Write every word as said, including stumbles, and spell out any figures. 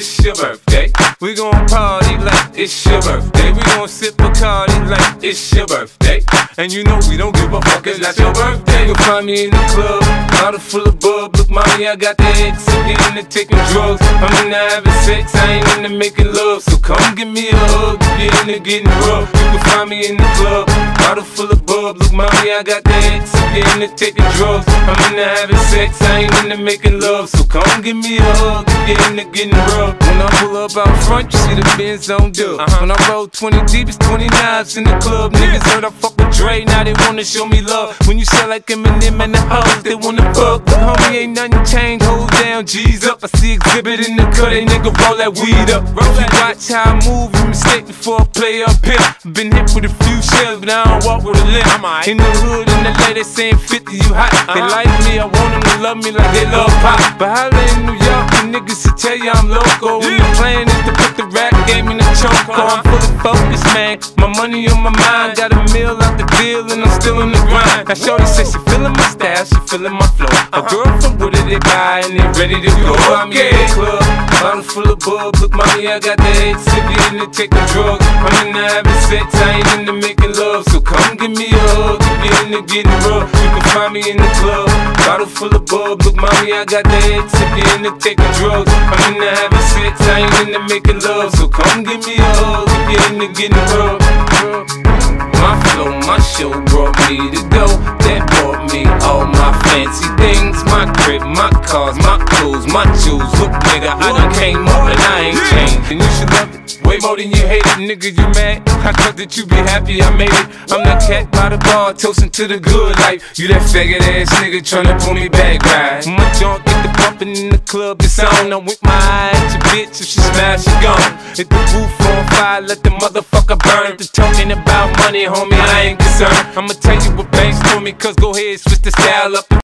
it's your birthday. We gon' party like it's your birthday. We gon' sip Bacardi like it's your birthday. And you know we don't give a fuck, it's not your birthday. You'll find me in the club, bottle full of bub. Look, mommy, I got the X, I'm getting to taking drugs. I'm into having sex, I ain't into making love. So come give me a hug, get into getting rough. You can find me in the club, bottle full of bub. Look, mommy, I got the X, I'm getting to taking drugs. I'm into having sex, I ain't into making love. So come give me a hug, get into getting rough. When I pull up out front, you see the Benz on dub. Uh-huh. When I roll twenty deep, it's twenty knives in the club. Niggas heard I fuck with Dre, now they wanna show me love. When you sell like Eminem and the hoes, they wanna fuck. But homie, ain't nothing changed, hold down, G's up. I see exhibit in the cut, they nigga roll that weed up. If you watch how I move, you mistake before I play up here. Been hit with a few shells, but I don't walk with a limp. In the hood, in the lady saying fifty, you hot. They like me, I want them to love me like they love pop. But holla in New York, the niggas to tell you I'm loco. When the plan is to put the rap game in the choke. I'm fully focused, man. My money on my mind, got a meal out the deal, and I'm still in the grind. Now shorty says she feeling my style, she feeling my flow. A girl from Wooded, they buy and they ready to go. I'm in the club, bottle full of bub. Look, mommy, I got the X, if you into taking drugs. I'm into having sex, I ain't into making love. So come give me a hug, if you into getting rough. You can find me in the club, bottle full of bub. Look, mommy, I got the X, if you into taking drugs. I'm into having sex, I ain't into making love. So come give me a hug, if you into getting rough. My flow, my show brought me to go. That brought me all my fancy things. My crib, my cars, my clothes, my shoes. Look, nigga, I done came up and I ain't changed. And you should love it way more than you hate it. Nigga, you mad? I thought that you be happy I made it. I'm that cat by the bar, toasting to the good life. You that faggot ass nigga tryna pull me back, right? My junk get the bumpin' in the club, it's on. I'm with my eye at your bitch, if she smash, she gone. Hit the roof on fire, let the motherfucker burn. If they're talking about money, homie, I ain't concerned. I'ma tell you what banks told me, cause go ahead, switch the style up.